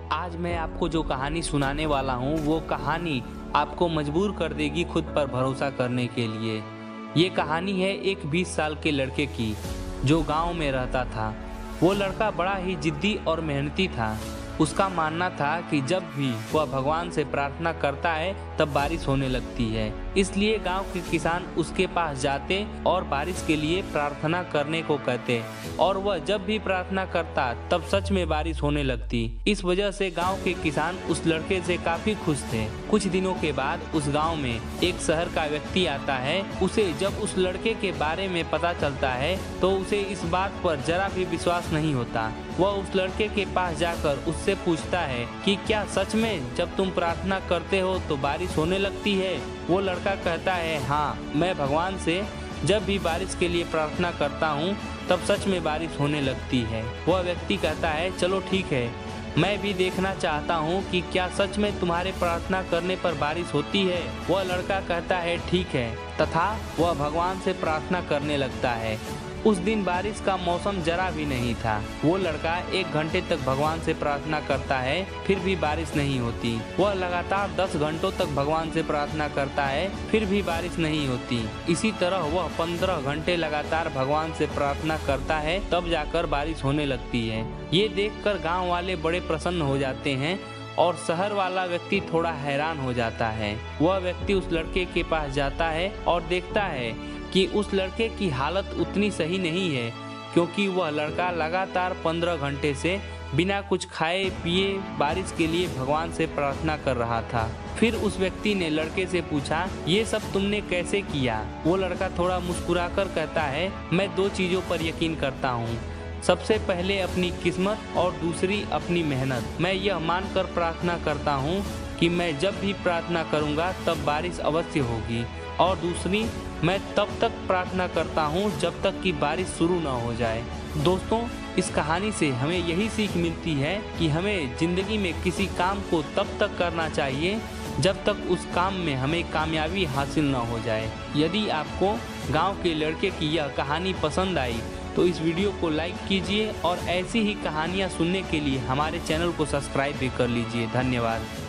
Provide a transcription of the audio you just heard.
आज मैं आपको जो कहानी सुनाने वाला हूँ वो कहानी आपको मजबूर कर देगी खुद पर भरोसा करने के लिए। ये कहानी है एक 20 साल के लड़के की जो गांव में रहता था। वो लड़का बड़ा ही जिद्दी और मेहनती था। उसका मानना था कि जब भी वह भगवान से प्रार्थना करता है तब बारिश होने लगती है। इसलिए गांव के किसान उसके पास जाते और बारिश के लिए प्रार्थना करने को कहते और वह जब भी प्रार्थना करता तब सच में बारिश होने लगती। इस वजह से गांव के किसान उस लड़के से काफी खुश थे। कुछ दिनों के बाद उस गांव में एक शहर का व्यक्ति आता है। उसे जब उस लड़के के बारे में पता चलता है तो उसे इस बात पर जरा भी विश्वास नहीं होता। वह उस लड़के के पास जाकर उससे पूछता है कि क्या सच में जब तुम प्रार्थना करते हो तो बारिश होने लगती है। वो लड़का कहता है, हाँ, मैं भगवान से जब भी बारिश के लिए प्रार्थना करता हूँ तब सच में बारिश होने लगती है। वह व्यक्ति कहता है, चलो ठीक है, मैं भी देखना चाहता हूँ कि क्या सच में तुम्हारे प्रार्थना करने पर बारिश होती है। वह लड़का कहता है, ठीक है, तथा वह भगवान से प्रार्थना करने लगता है। उस दिन बारिश का मौसम जरा भी नहीं था। वो लड़का 1 घंटे तक भगवान से प्रार्थना करता है, फिर भी बारिश नहीं होती। वह लगातार 10 घंटों तक भगवान से प्रार्थना करता है, फिर भी बारिश नहीं होती। इसी तरह वह 15 घंटे लगातार भगवान से प्रार्थना करता है, तब जाकर बारिश होने लगती है। ये देखकर गाँव वाले बड़े प्रसन्न हो जाते हैं और शहर वाला व्यक्ति थोड़ा हैरान हो जाता है। वह व्यक्ति उस लड़के के पास जाता है और देखता है कि उस लड़के की हालत उतनी सही नहीं है, क्योंकि वह लड़का लगातार 15 घंटे से बिना कुछ खाए पिए बारिश के लिए भगवान से प्रार्थना कर रहा था। फिर उस व्यक्ति ने लड़के से पूछा, ये सब तुमने कैसे किया। वो लड़का थोड़ा मुस्कुराकर कहता है, मैं 2 चीज़ों पर यकीन करता हूँ। सबसे पहले अपनी किस्मत और दूसरी अपनी मेहनत। मैं यह मानकर प्रार्थना करता हूँ कि मैं जब भी प्रार्थना करूँगा तब बारिश अवश्य होगी, और दूसरी, मैं तब तक प्रार्थना करता हूँ जब तक कि बारिश शुरू न हो जाए। दोस्तों, इस कहानी से हमें यही सीख मिलती है कि हमें जिंदगी में किसी काम को तब तक करना चाहिए जब तक उस काम में हमें कामयाबी हासिल न हो जाए। यदि आपको गांव के लड़के की यह कहानी पसंद आई तो इस वीडियो को लाइक कीजिए और ऐसी ही कहानियाँ सुनने के लिए हमारे चैनल को सब्सक्राइब भी कर लीजिए। धन्यवाद।